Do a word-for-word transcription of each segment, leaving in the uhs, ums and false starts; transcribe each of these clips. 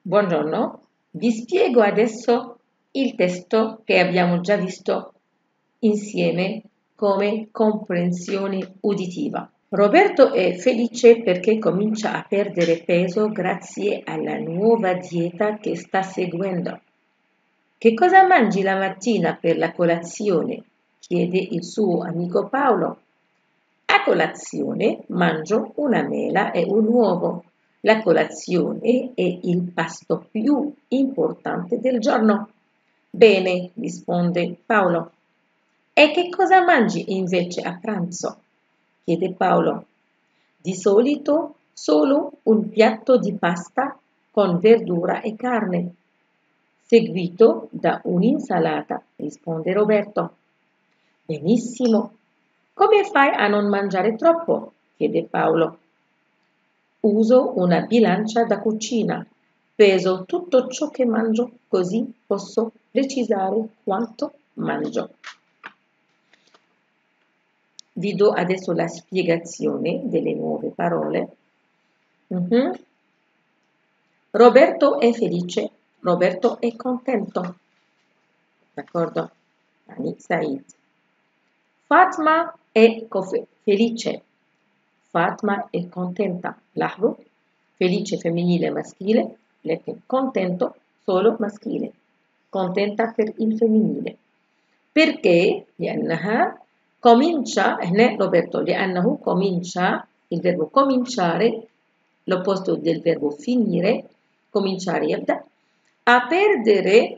Buongiorno, vi spiego adesso il testo che abbiamo già visto insieme come comprensione uditiva. Roberto è felice perché comincia a perdere peso grazie alla nuova dieta che sta seguendo. Che cosa mangi la mattina per la colazione? Chiede il suo amico Paolo. A colazione mangio una mela e un uovo. La colazione è il pasto più importante del giorno. Bene, risponde Paolo. E che cosa mangi invece a pranzo? Chiede Paolo. Di solito solo un piatto di pasta con verdura e carne, seguito da un'insalata, risponde Roberto. Benissimo. Come fai a non mangiare troppo? Chiede Paolo. Uso una bilancia da cucina. Peso tutto ciò che mangio, così posso precisare quanto mangio. Vi do adesso la spiegazione delle nuove parole. Uh-huh. Roberto è felice. Roberto è contento. D'accordo? Yani Said. Fatma è felice. Fatma è contenta. لاحظوا felice femminile maschile, لكن contento solo maschile. Contenta per il femminile. Perché? لأنها comincia, هنا Roberto, لأنه comincia, il verbo cominciare, l'opposto del verbo finire, cominciare يبدأ, a perdere,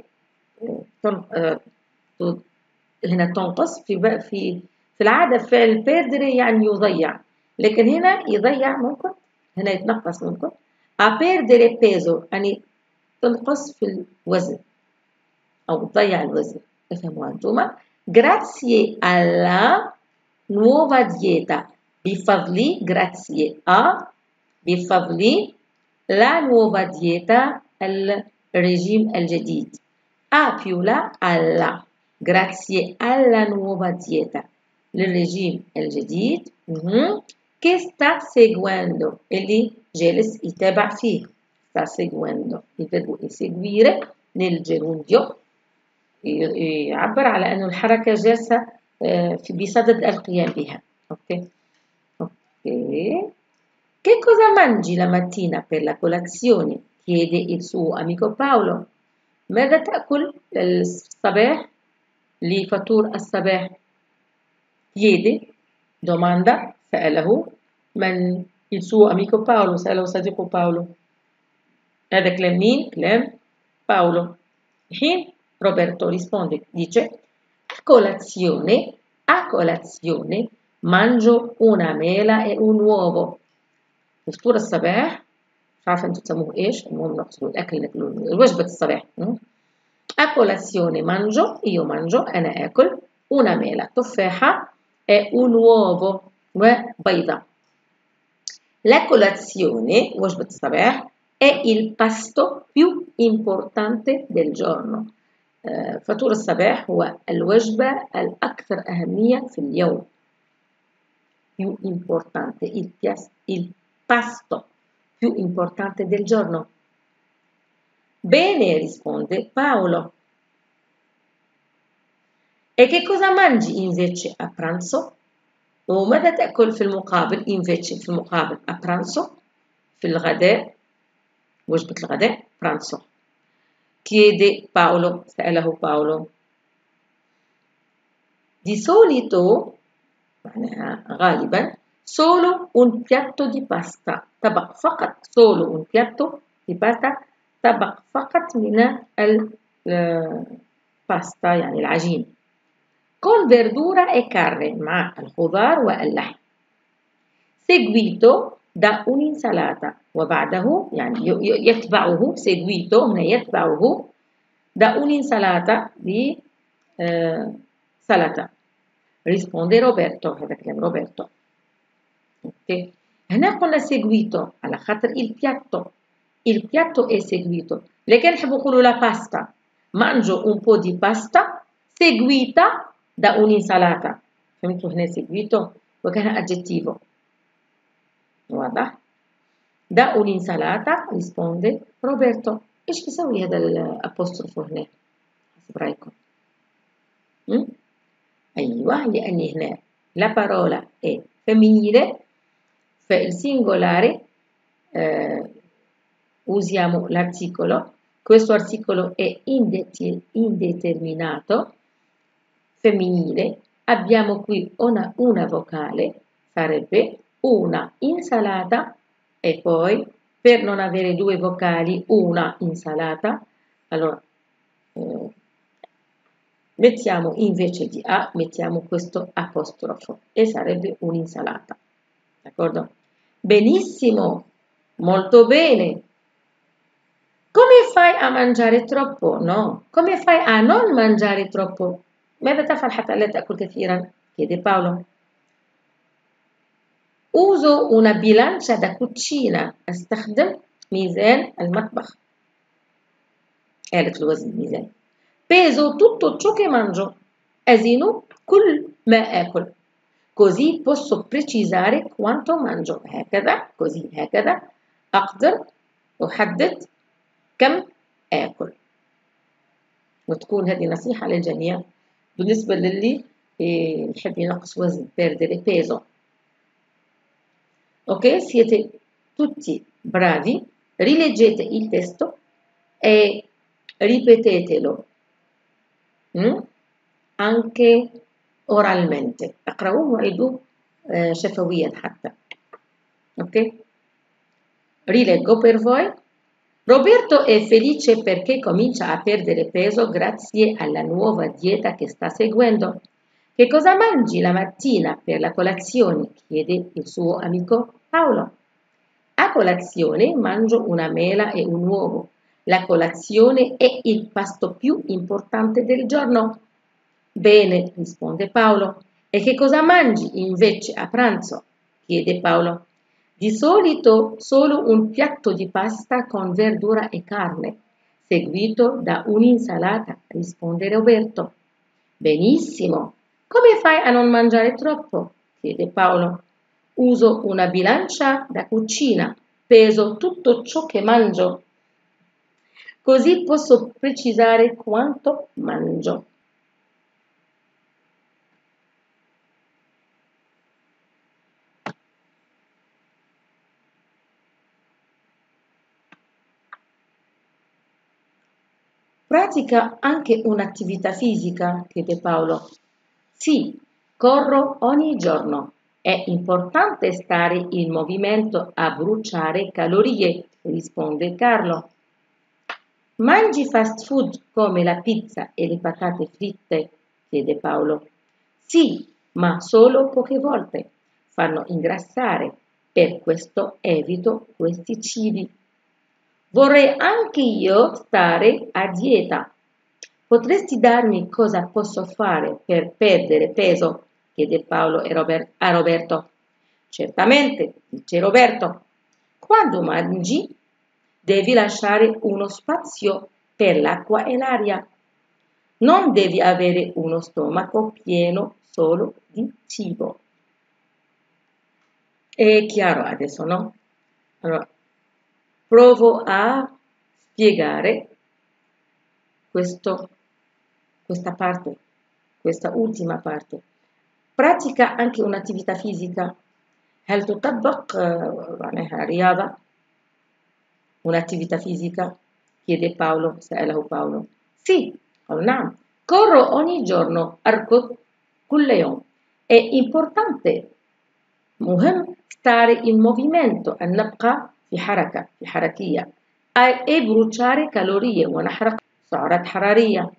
هنا تنقص في في في العادة فعل perdere يعني يضيع، لكن هنا يضيع ممكن، هنا يتنقص ممكن. a perdere peso يعني تنقص في الوزن أو تضيع الوزن. افهموا أنتم. grazie alla nuova dieta. بفضل grazie a بفضل la nuova dieta الرجيم الجديد. a più la alla. Grazie alla nuova dieta, il regime الجديد che sta seguendo اللي جالس يتابع فيه. sta seguendo il verbo eseguire nel gerundio يعبر على أنه الحركة جالسة في بصدد القيام بها. اوكي اوكي Che cosa mangi la mattina per la colazione? Chiede il suo amico Paolo. ماذا تأكل الصباح لفطور الصباح؟ chiede, domanda, سأله من il suo amico Paolo, سأله صديقه باولو. هذا كلام مين؟ كلام باولو. الحين روبرتو risponde, dice a colazione, a colazione mangio una mela e un uovo. فطور الصباح مش عارفة انتوا تسموه ايش، المهم نقصد الأكل ناكلوه وجبة الصباح. A colazione mangio, io mangio, أنا آكل una mela, tuffaحة e un uovo وبيضة. La colazione, وجبة الصباح, è il pasto più importante del giorno. فطور الصباح هو الوجبة الأكثر أهمية في اليوم. Più importante, il, il pasto più importante del giorno. Bene, risponde Paolo. E che cosa mangi invece a pranzo? وماذا تأكل في المقابل invece في المقابل a pranzo في الغداء وجبة الغداء pranzo. Chiede Paolo, سأله Paolo. Di solito معناها غالبا solo un piatto di pasta طبق فقط solo un piatto di pasta طبق فقط من الباستا يعني العجين con verdura e carne مع الخضار واللحم seguito da un'insalata وبعده يعني يتبعه seguito هنا يتبعه da un'insalata di سلطة. risponde Roberto, هذا كلام روبرتو. اوكي هنا قلنا seguito على خاطر il piatto il piatto è seguito، لكن نحب نقولوا la pasta mangio un po' di pasta seguita da un'insalata. فهمتوا هنا seguito وكان aggettivo واضح. da un'insalata risponde Roberto. إيش بيسوي هذا الأبوستروف هنا حسب رأيكم؟ م? أيوة، لأن هنا la parola è femminile, il singolare eh, usiamo l'articolo, questo articolo è indeterminato, femminile, abbiamo qui una, una vocale, sarebbe una insalata, e poi per non avere due vocali, una insalata, allora eh, mettiamo invece di A, mettiamo questo apostrofo e sarebbe un'insalata, d'accordo? Benissimo, molto bene. Come fai a mangiare troppo? No, come fai a non mangiare troppo? ماذا تفعل حتى لا تأكل كثيرا؟ chiede Paolo. Uso una bilancia da cucina, أستخدم ميزان المطبخ. قالت الوزن ميزان. Peso tutto ciò che mangio, asino كل ما آكل. Così posso precisare quanto mangio. هكذا، così هكذا أقدر أحدد كم آكل. وتكون هذه نصيحة للجميع بالنسبة للي يحب ينقص وزن، perdere peso. Ok, siete tutti bravi, rileggete il testo e ripetetelo م? anche oralmente، اقرأوه وعيدوه شفويا حتى. ok, rileggo per voi. Roberto è felice perché comincia a perdere peso grazie alla nuova dieta che sta seguendo. Che cosa mangi la mattina per la colazione? Chiede il suo amico Paolo. A colazione mangio una mela e un uovo. La colazione è il pasto più importante del giorno. Bene, risponde Paolo. E che cosa mangi invece a pranzo? Chiede Paolo. Di solito solo un piatto di pasta con verdura e carne, seguito da un'insalata, risponde Roberto. Benissimo. Come fai a non mangiare troppo? Chiede Paolo. Uso una bilancia da cucina, peso tutto ciò che mangio, così posso precisare quanto mangio. Pratica anche un'attività fisica? Chiede Paolo. Sì, corro ogni giorno. È importante stare in movimento a bruciare calorie, risponde Carlo. Mangi fast food come la pizza e le patate fritte? Chiede Paolo. Sì, ma solo poche volte. Fanno ingrassare, per questo evito questi cibi. Vorrei anche io stare a dieta. Potresti darmi cosa posso fare per perdere peso? Chiede Paolo a Roberto. Certamente, dice Roberto. Quando mangi devi lasciare uno spazio per l'acqua e l'aria. Non devi avere uno stomaco pieno solo di cibo. È chiaro adesso, no? Allora, provo a spiegare questo, questa parte, questa ultima parte. Pratica anche un'attività fisica. هل تطبق معناها رياضة؟ un'attività fisica? Chiede Paolo, سأله Paolo. Sì, قال نعم. Corro ogni giorno, أركض كل يوم. È importante، مهم stare in movimento، أن نبقى في حركة، في حركية. e bruciare calorie ونحرق سعرات حرارية.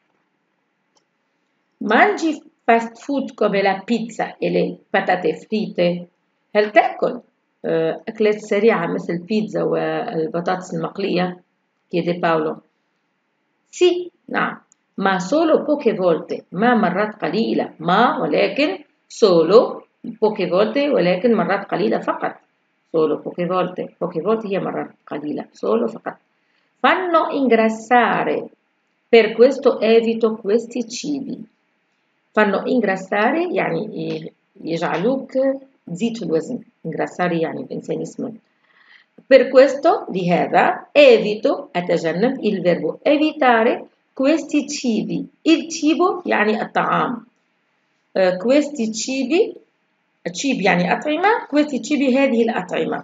Mangi fast food come la pizza e le patate fritte؟ هل تأكل أكلات سريعة مثل البيتزا والبطاطس المقلية؟ chiede Paolo. Sì, نعم، ma solo poche volte، ما مرات قليلة، ما ولكن solo poche volte ولكن مرات قليلة فقط. solo poche volte، poche volte هي مرات قليلة، solo فقط. Fanno ingrassare, per questo evito questi cibi. fanno ingrassare يعني يجعلوك تزيد في الوزن. ingrassare يعني الإنسان يسمن. per questo لهذا evito أتجنب il verbo evitare questi cibi il cibo يعني الطعام uh, questi cibi cibi يعني أطعمة questi cibi هذه الأطعمة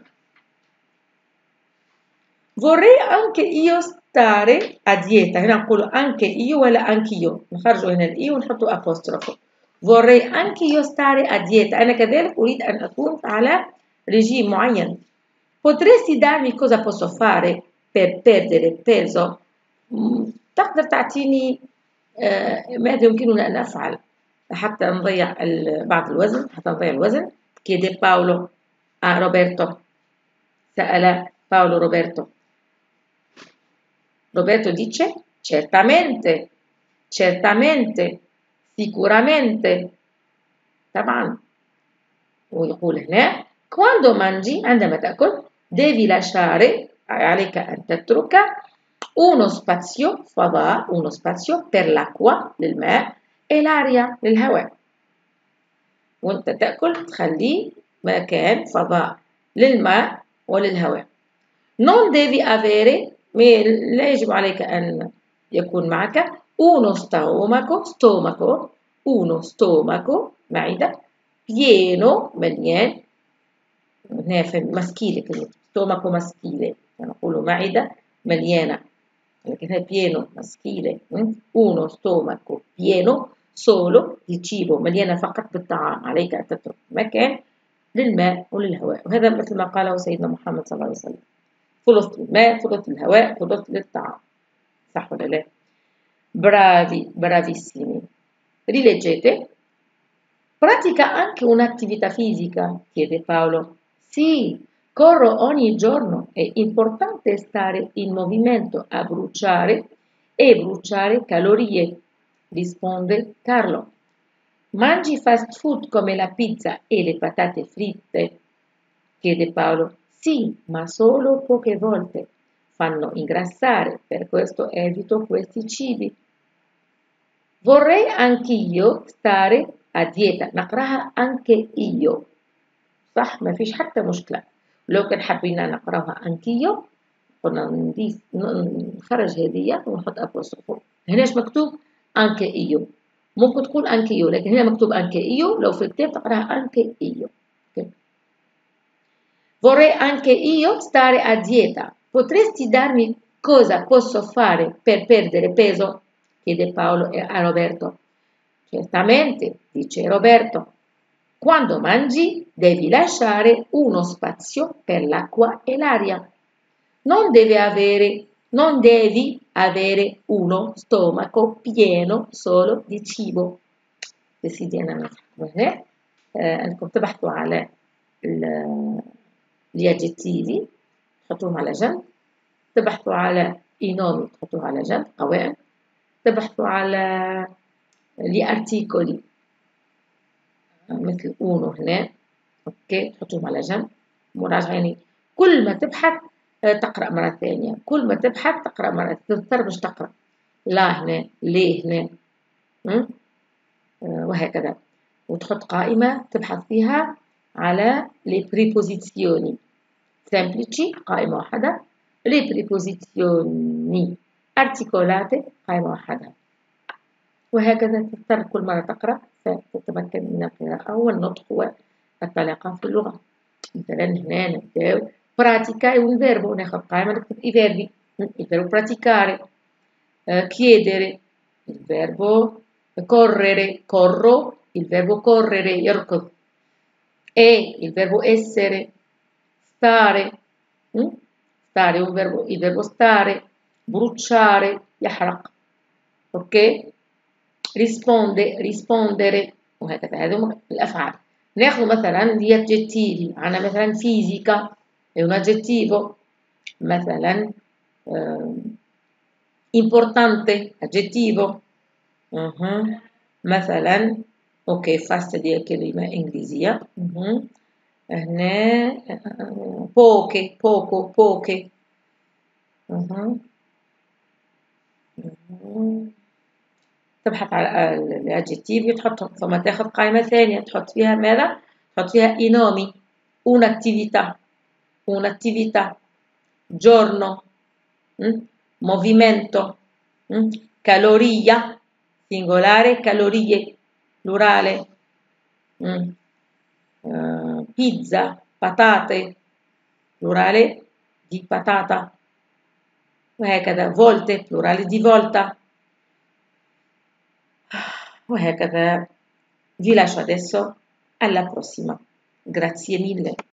vorrei anche io stare a dieta هنا نقول anche io ولا anch'io نخرجوا هنا الإي ونحطوا أبوستروفو vorrei anche io stare a dieta أنا كذلك أريد أن أكون على رجيم معين potresti darmi cosa posso fare per perdere peso تقدر تعطيني ماذا يمكننا أن أفعل حتى نضيع بعض الوزن حتى نضيع الوزن chiede Paolo a Roberto سأل Paolo Roberto Roberto dice certamente certamente sicuramente طبعا ويقول هنا quando mangi عندما تأكل devi lasciare عليك أن تترك uno spazio فضاء uno spazio per l'acqua للماء e l'aria للهواء وانت تأكل تخلي مكان فضاء للماء وللهواء non devi avere لا يجب عليك أن يكون معك uno stomaco stomaco uno stomaco معدة pieno مليان هنا في maschile كلمة stomaco maschile نقول معدة مليانة لكن هي pieno maschile uno stomaco pieno solo di cibo مليانة فقط بالطعام عليك أن تترك مكان للماء وللهواء وهذا مثل ما قاله سيدنا محمد صلى الله عليه وسلم ثلث للماء ثلث للهواء ثلث للطعام صح ولا لا؟ bravi bravissimi rileggete pratica anche un'attività fisica chiede Paolo sì corro ogni giorno è importante stare in movimento a bruciare e bruciare calorie risponde Carlo mangi fast food come la pizza e le patate fritte chiede Paolo sì, ma solo poche volte. Fanno ingrassare, per questo evito questi cibi. Vorrei anch'io stare a dieta. نقراها anche io. صح ما فيش حتى مشكلة. لو كان حبينا نقراها anch'io قلنا نديس نخرج هذه ونحط أبوستروفو. هناش مكتوب anche io. ممكن تقول anche io لكن هنا مكتوب anche io لو في الكتاب تقراها anche io. Vorrei anche io stare a dieta. Potresti darmi cosa posso fare per perdere peso? Chiede Paolo a Roberto. Certamente, dice Roberto. Quando mangi devi lasciare uno spazio per l'acqua e l'aria. Non deve avere, non devi avere uno stomaco pieno solo di cibo. سيدي أنا هنا أنكم تبحثوا على الياجيتيفي تحطوهم على جنب تبحثوا على إينومي تحطوها على جنب قوائم تبحثوا على لي ارتيكولي مثل اونو هنا اوكي تحطوهم على جنب مراجعة يعني كل ما تبحث تقرأ مرة ثانية كل ما تبحث تقرأ مرة تضطر باش تقرأ لا هنا ليه هنا وهكذا وتحط قائمة تبحث فيها على لي بريبوزيسيوني semplici قائمة واحدة لي بريبوزيسيوني articolate قائمة واحدة وهكذا تضطر كل مرة تقرأ فتتمكن من القراءة والنطق والطلاقة في اللغة مثلا هنا نبداو praticare un verbo ناخذ قائمة نكتب i verbi il verbo praticare uh, chiedere il verbo correre corro il verbo correre يركض e il verbo essere stare hm? stare un verbo il verbo stare bruciare يحرق ok risponde rispondere وهكذا هذه الأفعال ناخذ مثلا gli aggettivi عندنا مثلا fisica è un aggettivo مثلا eh, importante aggettivo uh-huh. مثلا اوكي fast دي كلمة إنجليزية uh-huh. هنا poche poco poche uh-huh. uh-huh. تبحث على الادجيتيف تحط ثم تاخذ قائمة ثانية تحط فيها ماذا؟ تحط فيها إينومي un'attività un'attività giorno, mm? movimento, mm? caloria, singolare, calorie, plurale, mm? uh, pizza, patate, plurale di patata, وهكذا volte, plurale di volta, وهكذا vi lascio adesso alla prossima, grazie mille.